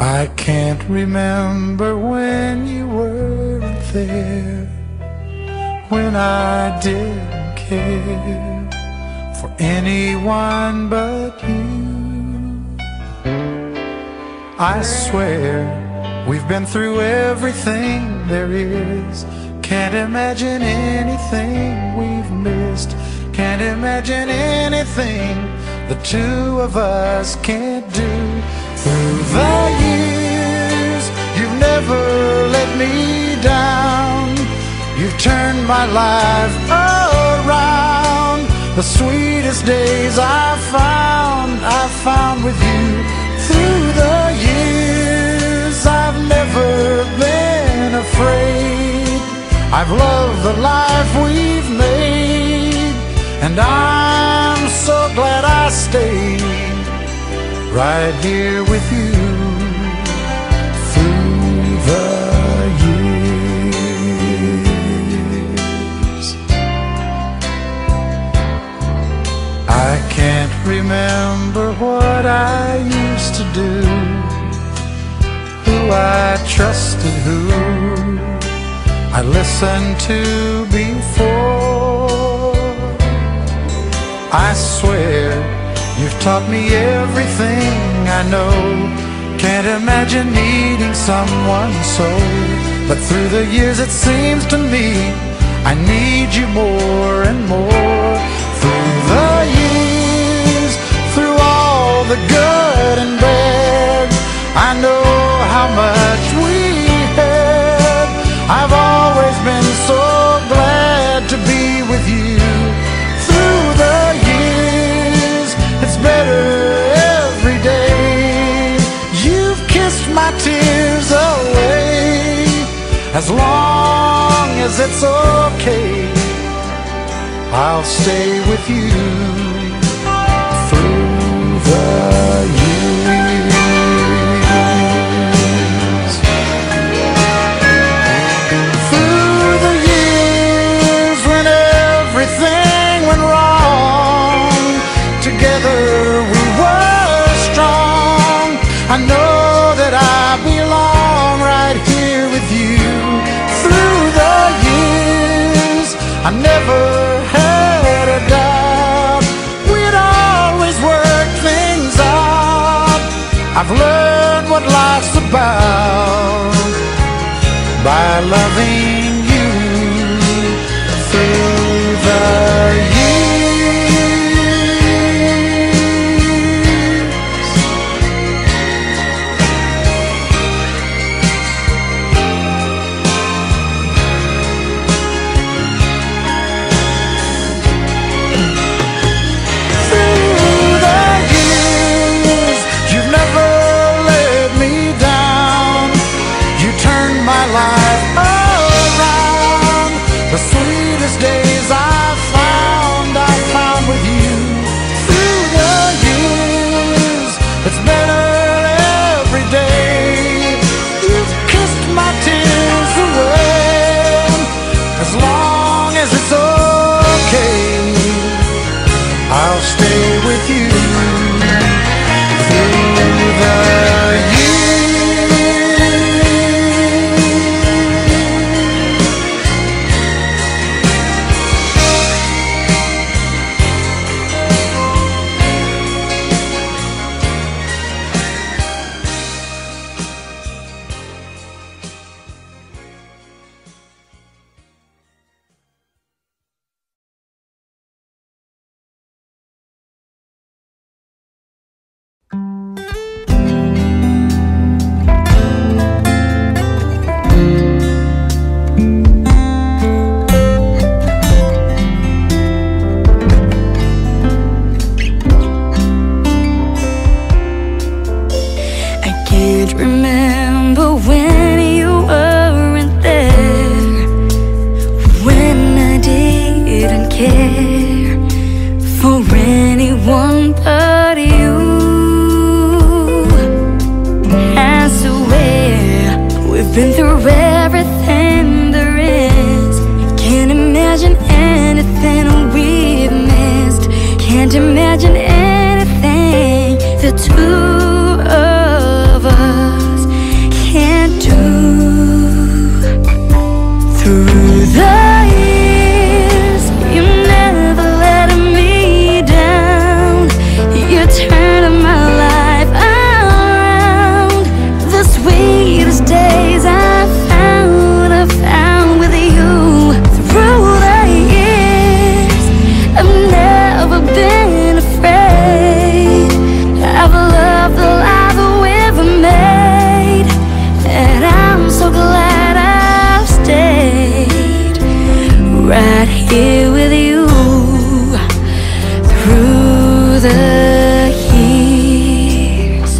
I can't remember when you weren't there, when I didn't care for anyone but you. I swear we've been through everything there is. Can't imagine anything we've missed. Can't imagine anything the two of us can't do. Through the years, you've never let me down. You've turned my life around. The sweetest days I've found with you. Through the years, I've never been afraid. I've loved the life we've made, and I'm so glad I stayed right here with you through the years. I can't remember what I used to do, who I trusted, who I listened to before. I swear you've taught me everything I know. Can't imagine needing someone so, but through the years it seems to me I need you more and more. Through the years, through all the good and bad, I know how much we had. I've always been so glad to be with you. Through the years, it's better every day. You've kissed my tears away. As long as it's okay, I'll stay with you through the years. Through the years when everything went wrong, together we were strong. I know that I belong right here with you. Through the years, I never had a doubt we'd always work things out. I've learned what life's about by loving you through the years. Through the years, you've never let me down. You turned my life around. The sweetest days I've found with you. Through the years, it's better every day. You've kissed my tears away. As long as it's okay, I'll stay with you through the years. Been through everything there is. Can't imagine anything we've missed. Can't imagine anything the two of us right here with you through the years.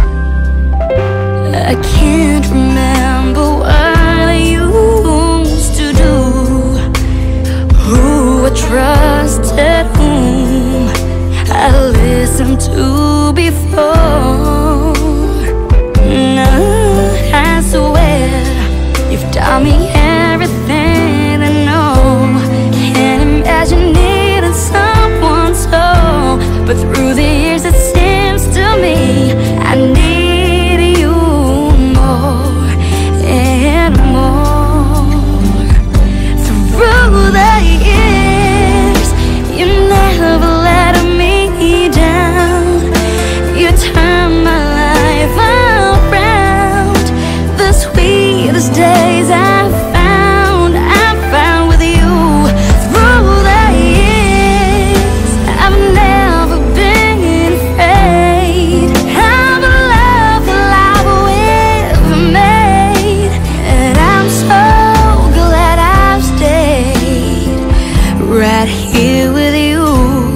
I can't remember what I used to do, who I trusted, whom I listened to before. No, I swear you've taught me everything I know. Can't imagine needing someone so, but through the years it seems to me I need you more and more. Through the years, you never let me down. You turned my life around. The sweetest days I found with you. Through the years, I've never been afraid of the love that we've made, and I'm so glad I've stayed right here with you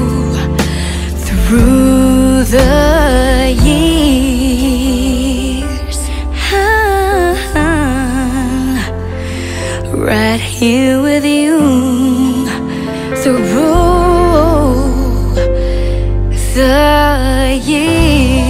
through the years. Right here with you through the years.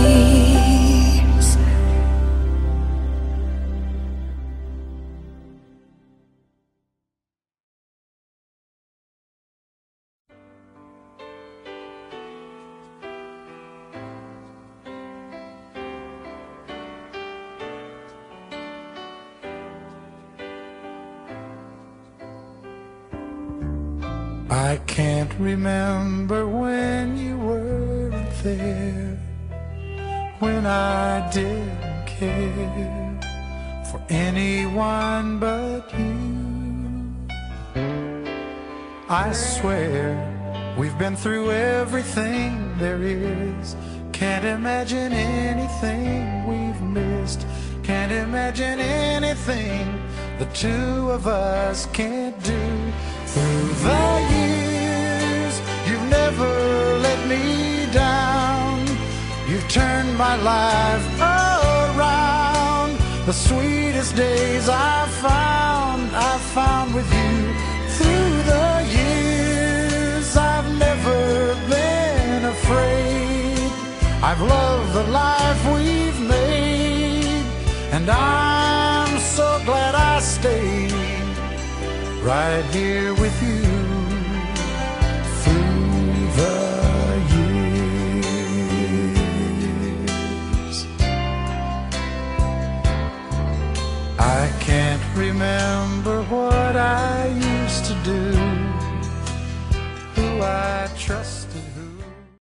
I can't remember when you weren't there, when I didn't care for anyone but you. I swear we've been through everything there is. Can't imagine anything we've missed. Can't imagine anything the two of us can't do. Through the years, you've never let me down. You've turned my life around. The sweetest days I've found with you. Through the years, I've never been afraid. I've loved the life we've made, and I'm so glad I stayed right here with you through the years. I can't remember what I used to do, who I trusted.